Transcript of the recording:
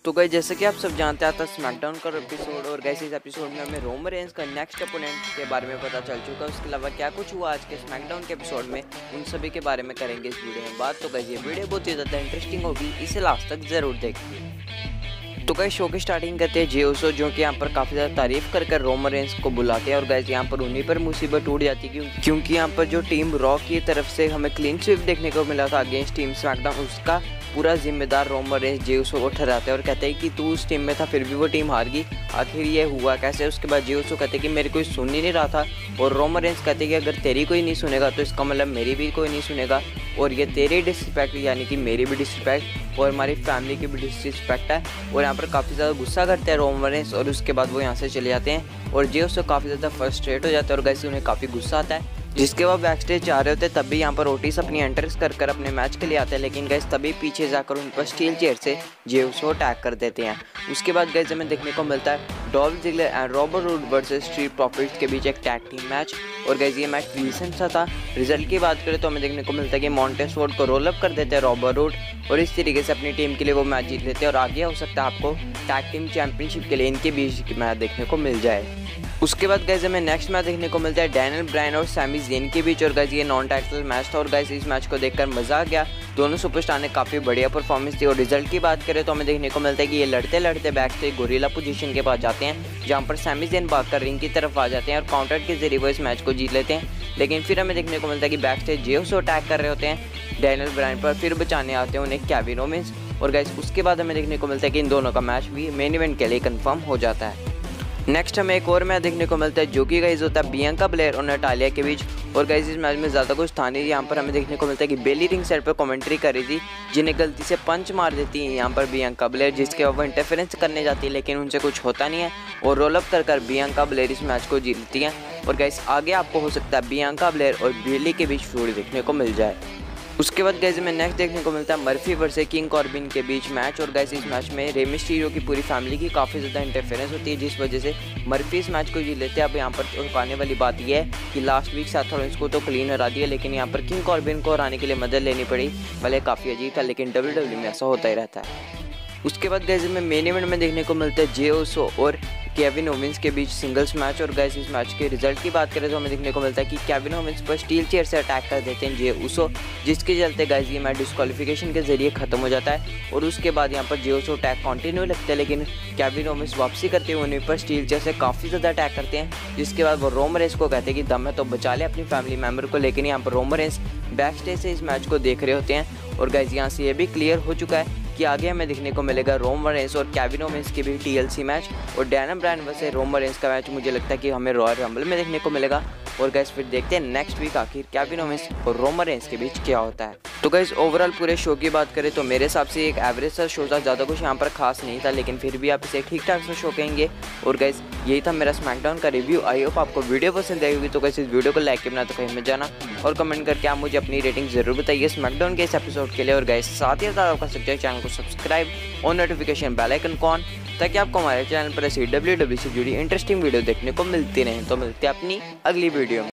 तो गाइस जैसे कि आप सब जानते हैं, था स्मैकडाउन का एपिसोड और गाइस इस एपिसोड में हमें रोमन रेंज का नेक्स्ट अपोनेंट के बारे में पता चल चुका है। उसके अलावा क्या कुछ हुआ आज के स्मैकडाउन के एपिसोड में, उन सभी के बारे में करेंगे इस वीडियो में बात। तो गाइस ये वीडियो बहुत ही ज़्यादा इंटरेस्टिंग होगी, इसे लास्ट तक जरूर देखिए। तो गाइस शो की स्टार्टिंग करते हैं जे उसो, जो कि यहाँ पर काफ़ी ज़्यादा तारीफ कर रोमन रेंज को बुलाते हैं और गाइस यहाँ पर उन्हीं पर मुसीबत टूट जाती है क्योंकि यहाँ पर जो टीम रॉ की तरफ से हमें क्लीन स्वीप देखने को मिला था अगेंस्ट टीम स्मैकडाउन, उसका पूरा जिम्मेदार रोमन रेंज जे उसो को ठहराते हैं और कहते हैं कि तू उस टीम में था फिर भी वो टीम हार गई, आखिर ये हुआ कैसे। उसके बाद जे उसो कहते हैं कि मेरे कोई सुन ही नहीं रहा था और रोमन रेंज कहते हैं कि अगर तेरी कोई नहीं सुनेगा तो इसका मतलब मेरी भी कोई नहीं सुनेगा और ये तेरी डिसरिस्पेक्ट यानी कि मेरी भी डिसरिस्पेक्ट और हमारी फैमिली की भी डिसरिस्पेक्ट है। और यहाँ पर काफ़ी ज़्यादा गुस्सा करते हैं रोमन रेंज और उसके बाद वो यहाँ से चले जाते हैं और जे उसो काफ़ी ज़्यादा फ्रस्ट्रेट हो जाता है और वैसे उन्हें काफ़ी गुस्सा आता है। जिसके बाद बैक स्टेज जा रहे होते हैं तभी यहाँ पर ओटिस अपनी एंट्रेंस कर अपने मैच के लिए आते हैं, लेकिन गैस तभी पीछे जाकर उन पर स्टील चेयर से जे उसो अटैक कर देते हैं। उसके बाद गैस हमें देखने को मिलता है Dolph Ziggler and Robert Roode versus Street Profits के बीच एक टैग टीम मैच और गैस ये मैच रिसेंट सा था। रिजल्ट की बात करें तो हमें देखने को मिलता है कि मॉन्टेस फोर्ड को रोल अप कर देते हैं रॉबर्ट रूड और इस तरीके से अपनी टीम के लिए वो मैच जीत लेते हैं और आगे हो सकता है आपको टैग टीम चैंपियनशिप के लिए इनके बीच मैच देखने को मिल जाए। उसके बाद गाइस हमें नेक्स्ट मैच देखने को मिलता है डैनियल ब्रायन और सैमी ज़ेन के बीच और गाइस ये नॉन टाइटल मैच था और गाइस इस मैच को देखकर मजा आ गया। दोनों सुपरस्टार ने काफ़ी बढ़िया परफॉर्मेंस दी और रिजल्ट की बात करें तो हमें देखने को मिलता है कि ये लड़ते लड़ते बैक से गोरिल्ला पोजीशन के पास जाते हैं जहां पर सैमी ज़ेन भागकर रिंग की तरफ आ जाते हैं और काउंटर के जरिए वो इस मैच को जीत लेते हैं। लेकिन फिर हमें देखने को मिलता है कि back stage Jey Uso attack कर रहे होते हैं डैनियल ब्रायन पर, फिर बचाने आते हैं उन्हें केविन ओवेंस और गाइस उसके बाद हमें देखने को मिलता है कि इन दोनों का मैच भी मेन इवेंट के लिए कंफर्म हो जाता है। नेक्स्ट हमें एक और मैच देखने को मिलता है जो कि गाइस होता है बियांका ब्लेयर और नटालिया के बीच और गाइस इस मैच में ज़्यादा कुछ था नहीं। यहाँ पर हमें देखने को मिलता है कि बेली रिंग साइड पर कमेंट्री कर रही थी जिन्हें गलती से पंच मार देती है यहाँ पर बियांका ब्लेयर, जिसके बाद वो इंटरफेरेंस करने जाती है लेकिन उनसे कुछ होता नहीं है और रोल अप कर बियांका ब्लेयर इस मैच को जीतती हैं और गाइस आगे आपको हो सकता है बियांका ब्लेयर और बेली के बीच फ्यूड देखने को मिल जाए। उसके बाद गाइस में नेक्स्ट देखने को मिलता है मर्फी वर्सेस किंग कॉर्बिन के बीच मैच और गाइस इस मैच में रे मिस्टीरियो की पूरी फैमिली की काफ़ी ज़्यादा इंटरफेरेंस होती है जिस वजह से मर्फी इस मैच को जीत लेते हैं। अब यहाँ पर आने वाली बात यह है कि लास्ट वीक सेथ रॉलिंस को तो क्लीन हरा दिया लेकिन यहाँ पर किंग कॉर्बिन को हराने के लिए मदद लेनी पड़ी, भले काफ़ी अजीब था लेकिन WWE में ऐसा होता ही रहता है। उसके बाद गाइस में मेन इवेंट में देखने को मिलता है जे उसो और केविन ओवेंस के बीच सिंगल्स मैच और गाइस इस मैच के रिजल्ट की बात करें तो हमें देखने को मिलता है कि केविन ओवेंस पर स्टील चेयर से अटैक कर देते हैं जे उसो, जिसके चलते गाइस ये मैच डिस्क्वालिफिकेशन के जरिए खत्म हो जाता है और उसके बाद यहाँ पर जे उसो अटैक कंटिन्यू लगता है लेकिन केविन ओवेंस वापसी करते हुए उन्हीं पर स्टील चेयर से काफ़ी ज़्यादा अटैक करते हैं, जिसके बाद वो रोमन रेंज को कहते हैं कि दम है तो बचा ले अपनी फैमिली मेम्बर को। लेकिन यहाँ पर रोमन रेंज बैक स्टेज से इस मैच को देख रहे होते हैं और गाइस यहाँ से ये भी क्लियर हो चुका है कि आगे हमें देखने को मिलेगा रोमन रेंज और केविन ओवेंस के भी TLC मैच और Daniel Bryan versus Roman Reigns का मैच मुझे लगता है कि हमें रॉयल रंबल में देखने को मिलेगा और गाइस फिर देखते हैं नेक्स्ट वीक आखिर केविन ओवेंस और रोमन रेंज के बीच क्या होता है। तो गाइस ओवरऑल पूरे शो की बात करें तो मेरे हिसाब से एक एवरेज सा शो था, ज़्यादा कुछ यहाँ पर खास नहीं था लेकिन फिर भी आप इसे ठीक ठाक सा शो कहेंगे। और गाइस यही था मेरा स्मैकडाउन का रिव्यू। आई होप आपको वीडियो पसंद आई होगी। तो गाइस इस वीडियो को लाइक करना तो कहीं मत जाना और कमेंट करके आप मुझे अपनी रेटिंग जरूर बताइए स्मैकडाउन के इस एपिसोड के लिए। और गाइस साथ ही साथ आप कर सकते हैं चैनल को सब्सक्राइब और नोटिफिकेशन बेल आइकन को ऑन, ताकि आपको हमारे चैनल पर ऐसी WWE से जुड़ी इंटरेस्टिंग वीडियो देखने को मिलती रहें। तो मिलते हैं अपनी अगली वीडियो में।